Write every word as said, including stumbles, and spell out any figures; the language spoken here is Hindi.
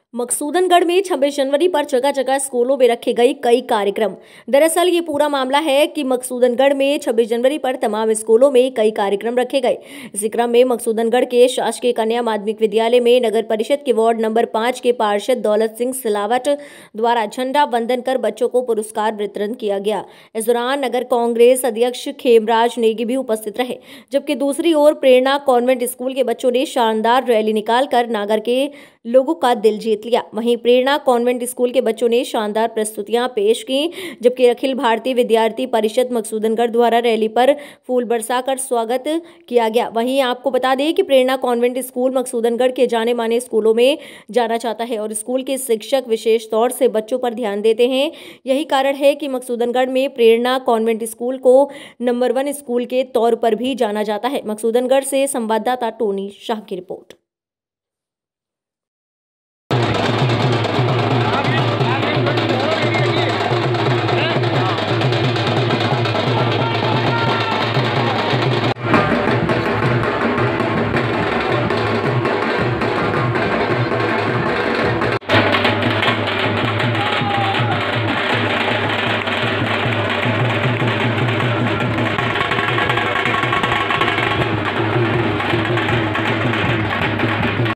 मकसूदनगढ़ में छब्बीस जनवरी पर जगह जगह स्कूलों में रखे गए कई कार्यक्रम। दरअसल ये पूरा मामला है कि मकसूदनगढ़ में छब्बीस जनवरी पर तमाम स्कूलों में कई कार्यक्रम रखे गए। इसी क्रम में मकसूदनगढ़ के शासकीय कन्या माध्यमिक विद्यालय में नगर परिषद के वार्ड नंबर पाँच के पार्षद दौलत सिंह सिलावट द्वारा झंडा वंदन कर बच्चों को पुरस्कार वितरण किया गया। इस दौरान नगर कांग्रेस अध्यक्ष खेमराज नेगी भी उपस्थित रहे, जबकि दूसरी ओर प्रेरणा कॉन्वेंट स्कूल के बच्चों ने शानदार रैली निकालकर नगर के लोगों का दिल जीत लिया। वहीं प्रेरणा कॉन्वेंट स्कूल के बच्चों ने शानदार प्रस्तुतियां पेश की, जबकि अखिल भारतीय विद्यार्थी परिषद मकसूदनगढ़ द्वारा रैली पर फूल बरसाकर स्वागत किया गया। वहीं आपको बता दें कि प्रेरणा कॉन्वेंट स्कूल मकसूदनगढ़ के जाने माने स्कूलों में जाना चाहता है और स्कूल के शिक्षक विशेष तौर से बच्चों पर ध्यान देते हैं। यही कारण है कि मकसूदनगढ़ में प्रेरणा कॉन्वेंट स्कूल को नंबर वन स्कूल के तौर पर भी जाना जाता है। मकसूदनगढ़ से संवाददाता टोनी शाह की रिपोर्ट।